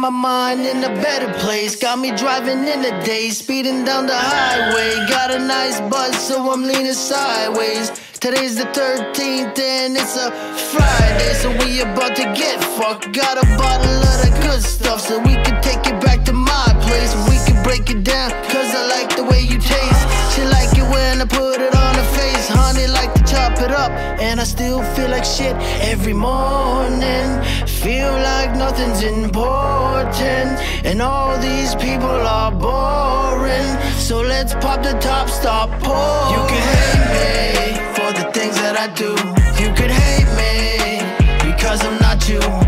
my mind in a better place. Got me driving in the day, speeding down the highway. Got a nice buzz, so I'm leaning sideways. Today's the 13th and it's a Friday, so we about to get fucked. Got a bottle of the good stuff, so we can take it back to my place. We can break it down, cause I like the way you taste. She like it when I put it on her face. Honey like to chop it up, and I still feel like shit every morning. Feel like nothing's important, and all these people are boring. So let's pop the top, stop pouring. You can hate me for the things that I do. You could hate me because I'm not you.